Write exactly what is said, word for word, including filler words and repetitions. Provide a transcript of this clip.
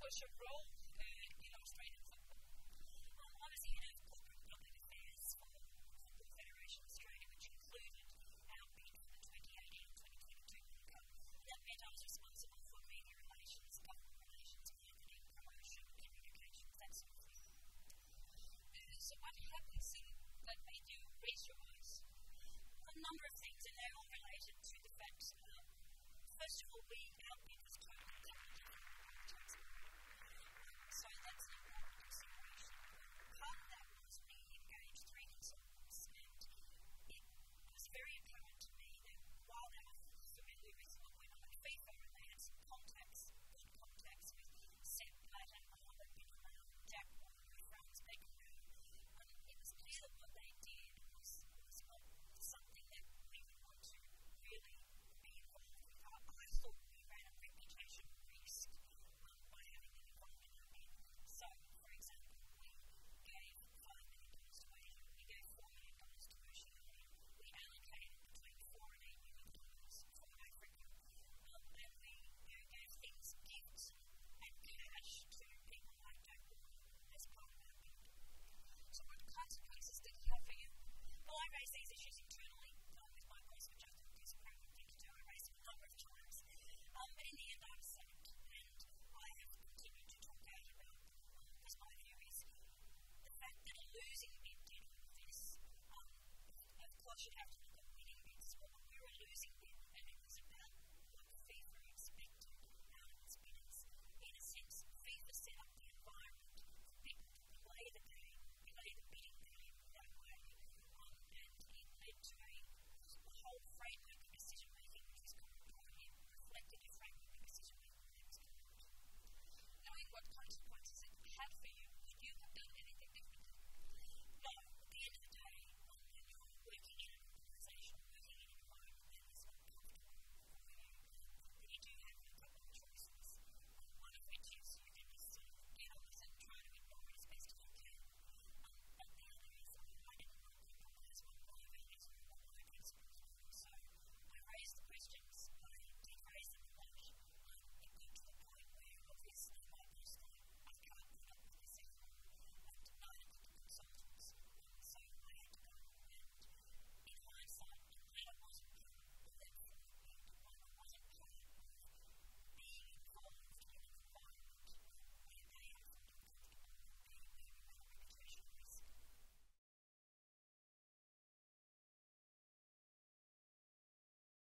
was your role uh, in Australian football? Um, I was head of corporate public affairs for Football Federation Australia, which included our bid for the twenty eighteen twenty twenty-two World Cup. That meant I was responsible for media relations, government relations, marketing, promotion, communications, that sort of thing. Uh, so what happened in, that made you raise your voice? A number of things, and they're all related to the fact, um, first of all, we, our bid was